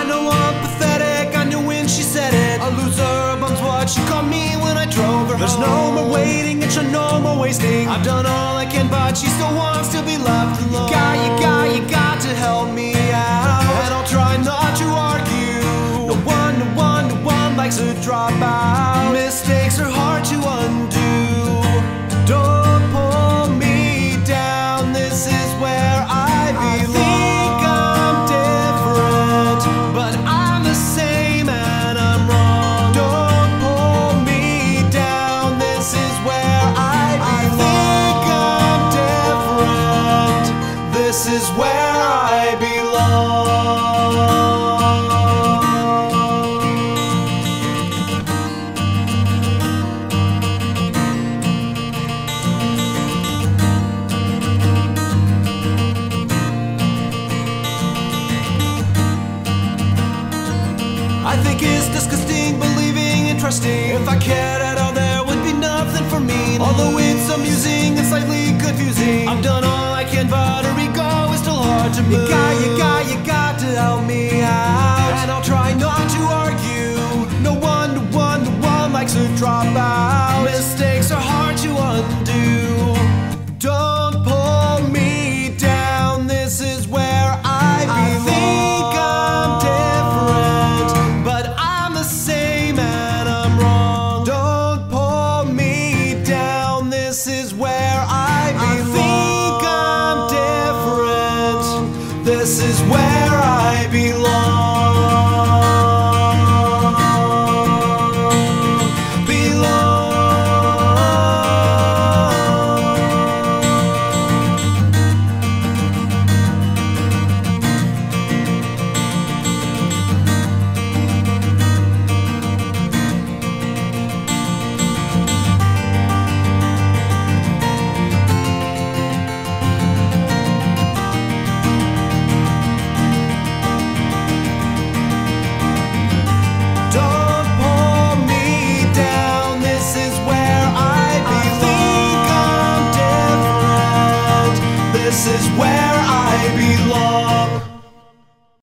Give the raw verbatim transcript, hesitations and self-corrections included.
know I'm pathetic, I knew when she said it. A loser, a bum's what she called me when I drove her home. There's no more waiting, it's no more wasting. I've done all I can, but she still wants to be left alone. You got, you got, you got to help me out, and I'll try not to argue. No one, no one, no one likes to drop out. Mistakes are hard to undo. Don't pull me down, this is where I belong. I think I'm different, but I'm the same and I'm wrong. Don't pull me down, this is where I belong. I think I'm different, this is where I belong. I think it's disgusting believing and trusting. If I cared at all, there would be nothing for me. Although it's amusing and slightly confusing, I've done all I can, but a ego is still hard to move. You got, you got, you got to help me out, and I'll try not to argue. No one, no one, no one likes to drop out.